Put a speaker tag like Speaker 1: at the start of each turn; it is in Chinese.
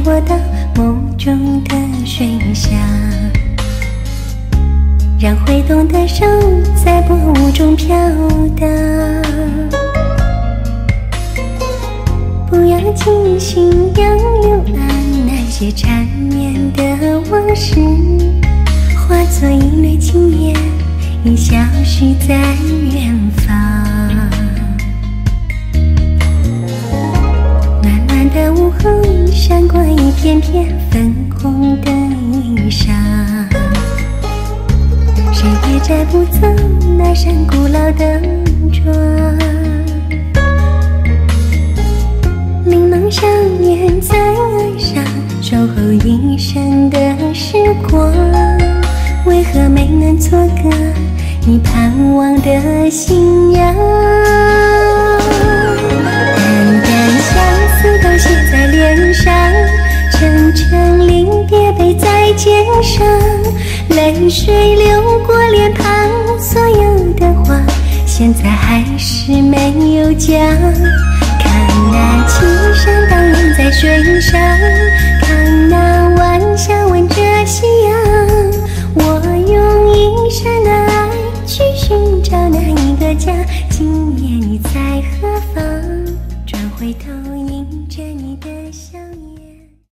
Speaker 1: 我到梦中的水乡，让挥动的手在波舞中飘荡。不要惊醒杨柳岸那些缠绵的往事，化作一缕青烟，已消失在远方。暖暖的午后，闪过一片片粉红的衣裳，谁也摘不走那扇古老的窗。琳琅少年在岸上守候一生的时光，为何没能做个你盼望的信仰？淡淡相思都写在脸上，层层临别背在肩上，泪水流过脸庞，所有的话现在还是没有讲。看那青山荡漾在水上，看那晚霞吻着夕阳，我用一生的爱去寻找那一个家。今夜你在何方？转回头迎着你的笑颜。